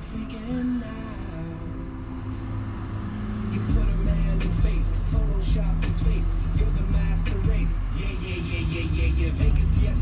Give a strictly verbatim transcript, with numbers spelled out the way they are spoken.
freaking out. You put a man in space, Photoshop his face. You're the master race. Yeah, yeah, yeah, yeah, yeah, yeah. Vegas, yes.